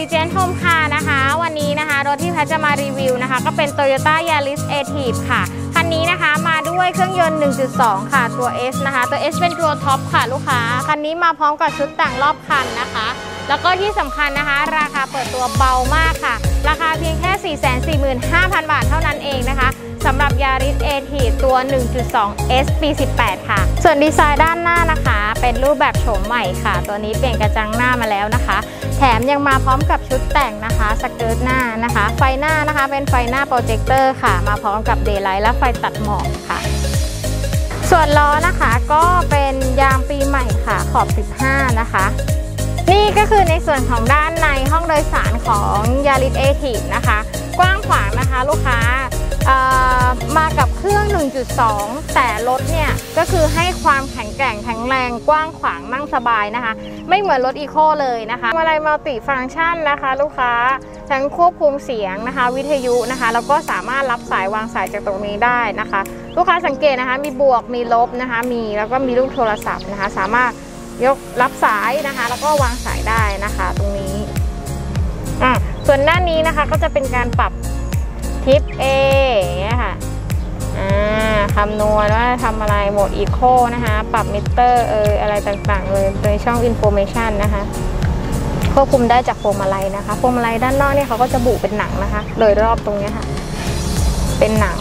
Legend Home Car นะคะวันนี้นะคะรถที่แพทจะมารีวิวนะคะก็เป็น Toyota Yaris Active ค่ะคันนี้นะคะมาด้วยเครื่องยนต์ 1.2 ค่ะตัว S นะคะตัว S เป็นตัวท็อปค่ะลูกค้าคันนี้มาพร้อมกับชุดแต่งรอบคันนะคะแล้วก็ที่สำคัญนะคะราคาเปิดตัวเบามากค่ะราคาเพียงแค่ 445,000 บาทเท่านั้นเองนะคะสำหรับ Yaris Active ตัว 1.2 S ปี 18 ค่ะส่วนดีไซน์ด้านหน้านะคะเป็นรูปแบบโฉมใหม่ค่ะตัวนี้เปลี่ยนกระจังหน้ามาแล้วนะคะแถมยังมาพร้อมกับชุดแต่งนะคะสเกิร์ตหน้านะคะไฟหน้านะคะเป็นไฟหน้าโปรเจคเตอร์ค่ะมาพร้อมกับเดย์ไลท์และไฟตัดหมอกค่ะส่วนล้อนะคะก็เป็นยางปีใหม่ค่ะขอบ 15 นะคะนี่ก็คือในส่วนของด้านในห้องโดยสารของ Yaris Active นะคะกว้างขวางนะคะลูกค้ามากับเครื่อง 1.2 แต่รถเนี่ยก็คือให้ความแข็งแกร่งแข็งแรงกว้างขวางนั่งสบายนะคะไม่เหมือนรถอีโคเลยนะคะอะไรมัลติฟังก์ชันนะคะลูกค้าทั้งควบคุมเสียงนะคะวิทยุนะคะแล้วก็สามารถรับสายวางสายจากตรงนี้ได้นะคะลูกค้าสังเกตนะคะมีบวกมีลบนะคะแล้วก็มีลูกโทรศัพท์นะคะสามารถยกรับสายนะคะแล้วก็วางสายได้นะคะตรงนี้ส่วนด้านนี้นะคะก็จะเป็นการปรับทิป A อย่างเงี้ยค่ะคำนวณว่าทำอะไรโหมดอีโคนะคะปรับมิเตอร์อะไรต่างๆเลยโดยช่อง Information นะคะควบคุมได้จากพวงมาลัยนะคะพวงมาลัยด้านนอกเนี่ยเขาก็จะบุเป็นหนังนะคะโดยรอบตรงนี้ค่ะเป็นหนัง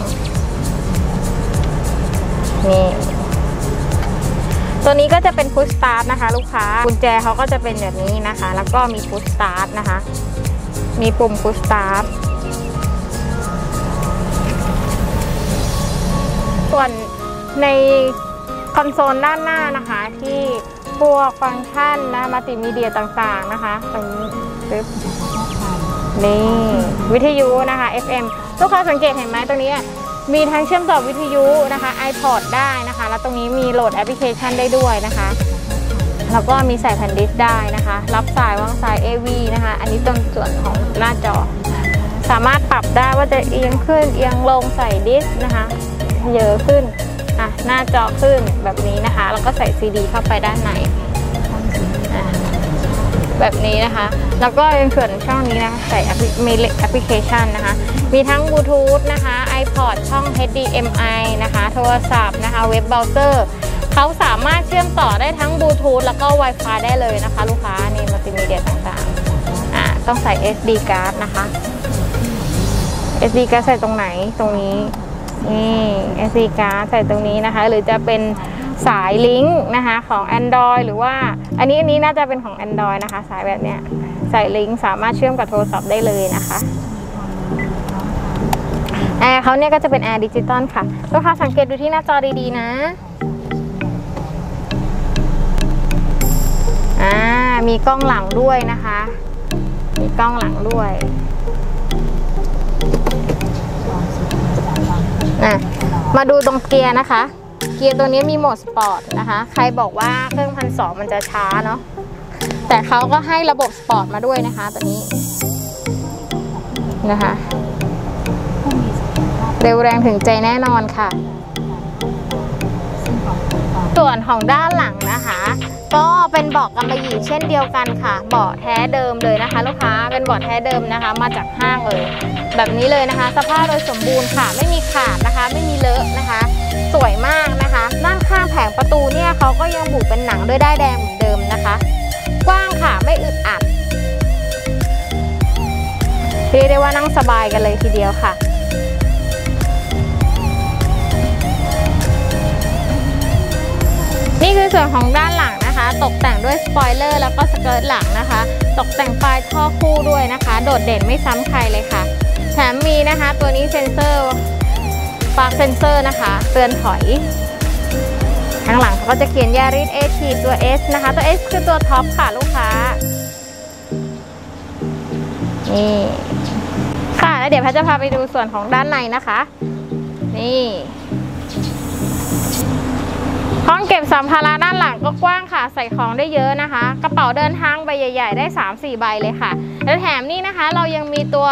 นี่ตัวนี้ก็จะเป็น Push Start นะคะลูกค้ากุญแจเขาก็จะเป็นแบบนี้นะคะแล้วก็มี Push Start นะคะมีปุ่ม Push Startส่วนในคอนโซลด้านหน้านะคะที่พวกฟังก์ชันนะมัลติมีเดียต่างๆนะคะตรงนี้นี่วิทยุนะคะ FM ลูกค้าสังเกตเห็นไหมตรงนี้มีทั้งเชื่อมต่อวิทยุนะคะ iPod ได้นะคะแล้วตรงนี้มีโหลดแอปพลิเคชันได้ด้วยนะคะแล้วก็มีใส่แผ่นดิสก์ได้นะคะรับสายวางสาย AV นะคะอันนี้ตรงส่วนของหน้าจอสามารถปรับได้ว่าจะเอียงขึ้นเอียงลงใส่ดิสก์นะคะเยอะขึ้นหน้าจอขึ้นแบบนี้นะคะแล้วก็ใส่ซีดีเข้าไปด้านในแบบนี้นะคะแล้วก็ในส่วนช่องนี้นะคะใส่มีแอปพลิเคชันนะคะมีทั้งบลูทูธนะคะ iPod ช่อง HDMI นะคะโทรศัพท์นะคะเว็บเบราว์เซอร์เขาสามารถเชื่อมต่อได้ทั้งบลูทูธแล้วก็ Wi-Fi ได้เลยนะคะลูกค้าในมัลติมีเดียต่างๆต้องใส่ SD card นะคะ SD card ใส่ตรงไหนตรงนี้นี่ SD card ใส่ตรงนี้นะคะหรือจะเป็นสายลิงก์นะคะของ Android หรือว่าอันนี้น่าจะเป็นของ Android นะคะสายแบบเนี้ยสายลิงก์สามารถเชื่อมกับโทรศัพท์ได้เลยนะคะแอร์เขาเนี่ยก็จะเป็นแอร์ดิจิตอลค่ะลูกค้าสังเกตดูที่หน้าจอดีๆนะมีกล้องหลังด้วยนะคะมีกล้องหลังด้วยมาดูตรงเกียร์นะคะเกียร์ตัวนี้มีโหมดสปอร์ตนะคะใครบอกว่าเครื่อง1,200มันจะช้าเนาะแต่เขาก็ให้ระบบสปอร์ตมาด้วยนะคะตัวนี้นะคะเร็วแรงถึงใจแน่นอนค่ะส่วนของด้านหลังนะคะก็เป็นเบาะกำมะหยี่เช่นเดียวกันค่ะเบาะแท้เดิมเลยนะคะลูกค้าเป็นเบาะแท้เดิมนะคะมาจากห้างเลยแบบนี้เลยนะคะสภาพโดยสมบูรณ์ค่ะไม่มีขาดนะคะไม่มีเลอะนะคะสวยมากนะคะด้านข้างแผงประตูเนี่ยเขาก็ยังบุเป็นหนังด้วยด้ายแดงเหมือนเดิมนะคะกว้างค่ะไม่อึดอัดเรียกได้ว่านั่งสบายกันเลยทีเดียวค่ะนี่คือส่วนของด้านหลังนะคะตกแต่งด้วยสปอยเลอร์แล้วก็สเกิร์ตหลังนะคะตกแต่งปลายท่อคู่ด้วยนะคะโดดเด่นไม่ซ้ำใครเลยค่ะแถมมีนะคะตัวนี้เซ็นเซอร์ปลั๊กเซ็นเซอร์นะคะเตือนถอยข้างหลังเขาก็จะเขียน Yaris Active ตัว S นะคะตัว S คือตัวท็อปค่ะลูกค้านี่ค่ะแล้วเดี๋ยวแพทจะพาไปดูส่วนของด้านในนะคะนี่ห้องเก็บสัมภาระด้านหลังก็กว้างค่ะใส่ของได้เยอะนะคะกระเป๋าเดินทางใบใหญ่ๆได้ 3-4 ใบเลยค่ะแล้วแถมนี่นะคะเรายังมีตัว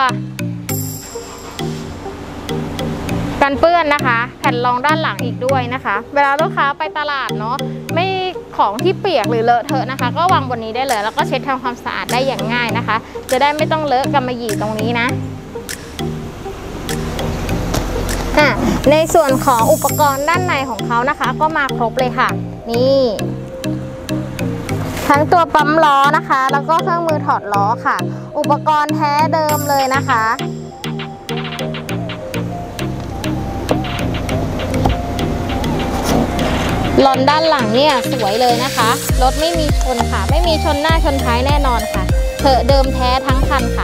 กันเปื้อนนะคะแผ่นรองด้านหลังอีกด้วยนะคะเวลาลูกค้าไปตลาดเนาะไม่ของที่เปียกหรือเลอะเทอะนะคะก็วางบนนี้ได้เลยแล้วก็เช็ดทำความสะอาดได้อย่างง่ายนะคะจะได้ไม่ต้องเลอะกำมะหยี่ตรงนี้นะในส่วนของอุปกรณ์ด้านในของเขานะคะก็มาครบเลยค่ะนี่ทั้งตัวปั๊มล้อนะคะแล้วก็เครื่องมือถอดล้อค่ะอุปกรณ์แท้เดิมเลยนะคะลอนด้านหลังเนี่ยสวยเลยนะคะรถไม่มีชนค่ะไม่มีชนหน้าชนท้ายแน่นอนค่ะเถอะเดิมแท้ทั้งคันค่ะ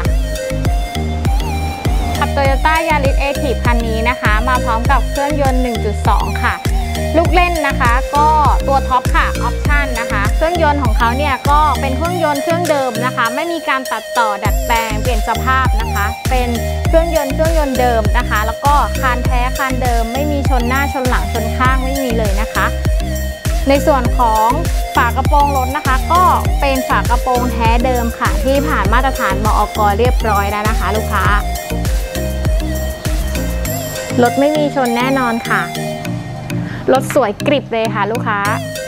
กับ Toyota Yaris Active คันนี้นะคะมาพร้อมกับเครื่องยนต์ 1.2 ค่ะลูกเล่นนะคะก็ตัวท็อปค่ะออปชั่นนะคะเครื่องยนต์ของเขาเนี่ยก็เป็นเครื่องยนต์เครื่องเดิมนะคะไม่มีการตัดต่อดัดแปลงเปลี่ยนสภาพนะคะเป็นเครื่องยนต์เดิมนะคะแล้วก็คานแท้คานเดิมไม่มีชนหน้าชนหลังชนข้างไม่มีเลยนะคะในส่วนของฝากระโปรงรถนะคะก็เป็นฝากระโปรงแท้เดิมค่ะที่ผ่านมาตรฐานมอก.เรียบร้อยแล้วนะคะลูกค้ารถไม่มีชนแน่นอนค่ะรถสวยกริบเลยค่ะลูกค้า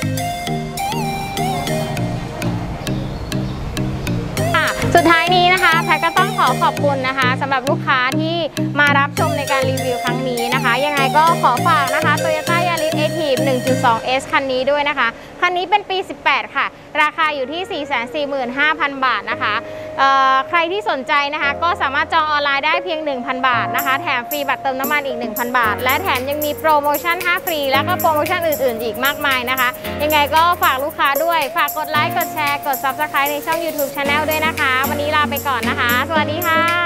สุดท้ายนี้นะคะแพทก็ต้องขอบคุณนะคะสำหรับลูกค้าที่มารับชมในการรีวิวครั้งนี้นะคะยังไงก็ขอฝากนะคะ Toyota Yaris Active 1.2S คันนี้ด้วยนะคะคันนี้เป็นปี 18 ค่ะราคาอยู่ที่ 445,000 บาทนะคะใครที่สนใจนะคะก็สามารถจองออนไลน์ได้เพียง 1,000 บาทนะคะแถมฟรีบัตรเติมน้ำมันอีก 1,000 บาทและแถมยังมีโปรโมชั่น5ฟรีและก็โปรโมชั่นอื่นๆอีกมากมายนะคะยังไงก็ฝากลูกค้าด้วยฝากกดไลค์กดแชร์กด Subscribe ในช่อง YouTube Channel ด้วยนะคะวันนี้ลาไปก่อนนะคะสวัสดีค่ะ